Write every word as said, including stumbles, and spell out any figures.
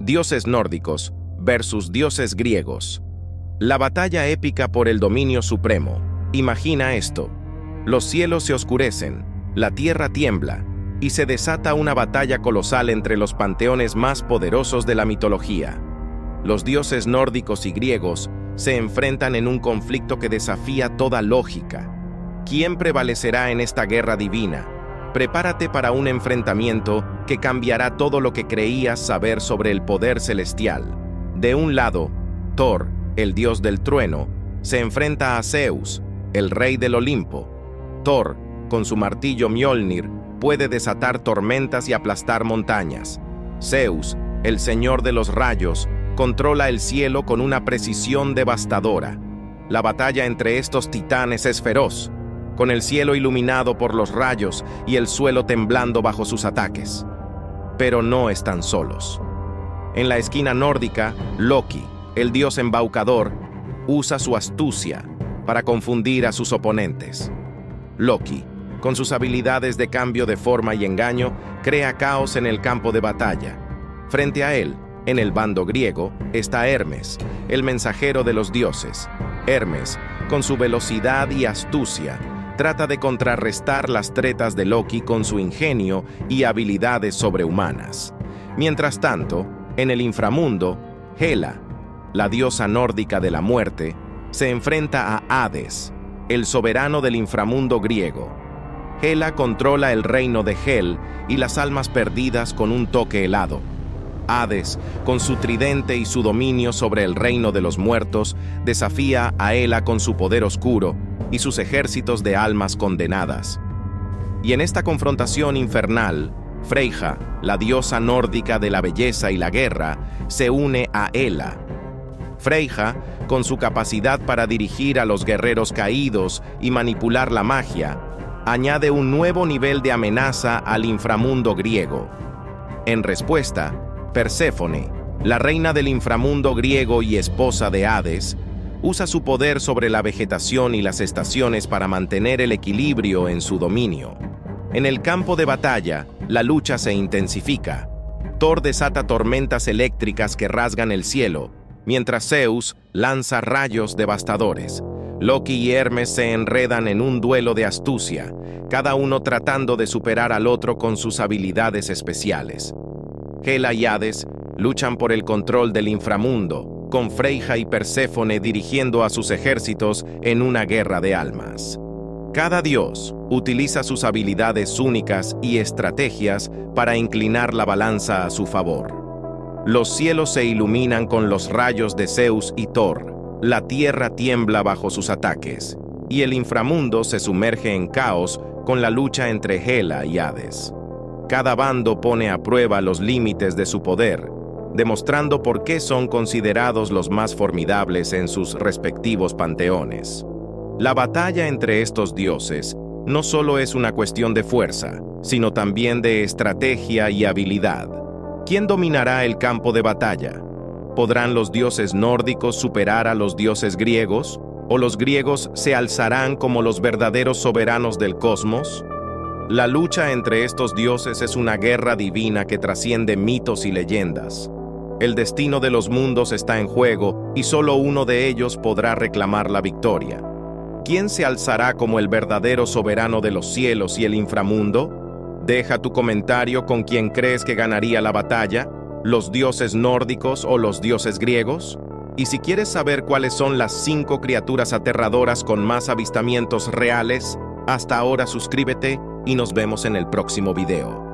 Dioses nórdicos versus dioses griegos. La batalla épica por el dominio supremo. Imagina esto. Los cielos se oscurecen, la tierra tiembla, y se desata una batalla colosal entre los panteones más poderosos de la mitología. Los dioses nórdicos y griegos se enfrentan en un conflicto que desafía toda lógica. ¿Quién prevalecerá en esta guerra divina? Prepárate para un enfrentamiento que cambiará todo lo que creías saber sobre el poder celestial. De un lado, Thor, el dios del trueno, se enfrenta a Zeus, el rey del Olimpo. Thor, con su martillo Mjolnir, puede desatar tormentas y aplastar montañas. Zeus, el señor de los rayos, controla el cielo con una precisión devastadora. La batalla entre estos titanes es feroz, con el cielo iluminado por los rayos y el suelo temblando bajo sus ataques. Pero no están solos. En la esquina nórdica, Loki, el dios embaucador, usa su astucia para confundir a sus oponentes. Loki, con sus habilidades de cambio de forma y engaño, crea caos en el campo de batalla. Frente a él, en el bando griego, está Hermes, el mensajero de los dioses. Hermes, con su velocidad y astucia, trata de contrarrestar las tretas de Loki con su ingenio y habilidades sobrehumanas. Mientras tanto, en el inframundo, Hela, la diosa nórdica de la muerte, se enfrenta a Hades, el soberano del inframundo griego. Hela controla el reino de Hel y las almas perdidas con un toque helado. Hades, con su tridente y su dominio sobre el reino de los muertos, desafía a Hela con su poder oscuro y sus ejércitos de almas condenadas. Y en esta confrontación infernal, Freyja, la diosa nórdica de la belleza y la guerra, se une a Hela. Freyja, con su capacidad para dirigir a los guerreros caídos y manipular la magia, añade un nuevo nivel de amenaza al inframundo griego. En respuesta, Perséfone, la reina del inframundo griego y esposa de Hades, usa su poder sobre la vegetación y las estaciones para mantener el equilibrio en su dominio. En el campo de batalla, la lucha se intensifica. Thor desata tormentas eléctricas que rasgan el cielo, mientras Zeus lanza rayos devastadores. Loki y Hermes se enredan en un duelo de astucia, cada uno tratando de superar al otro con sus habilidades especiales. Hela y Hades luchan por el control del inframundo, con Freyja y Perséfone dirigiendo a sus ejércitos en una guerra de almas. Cada dios utiliza sus habilidades únicas y estrategias para inclinar la balanza a su favor. Los cielos se iluminan con los rayos de Zeus y Thor, la tierra tiembla bajo sus ataques, y el inframundo se sumerge en caos con la lucha entre Hela y Hades. Cada bando pone a prueba los límites de su poder, demostrando por qué son considerados los más formidables en sus respectivos panteones. La batalla entre estos dioses no solo es una cuestión de fuerza, sino también de estrategia y habilidad. ¿Quién dominará el campo de batalla? ¿Podrán los dioses nórdicos superar a los dioses griegos? ¿O los griegos se alzarán como los verdaderos soberanos del cosmos? La lucha entre estos dioses es una guerra divina que trasciende mitos y leyendas. El destino de los mundos está en juego y solo uno de ellos podrá reclamar la victoria. ¿Quién se alzará como el verdadero soberano de los cielos y el inframundo? Deja tu comentario con quién crees que ganaría la batalla, los dioses nórdicos o los dioses griegos. Y si quieres saber cuáles son las cinco criaturas aterradoras con más avistamientos reales, hasta ahora suscríbete y nos vemos en el próximo video.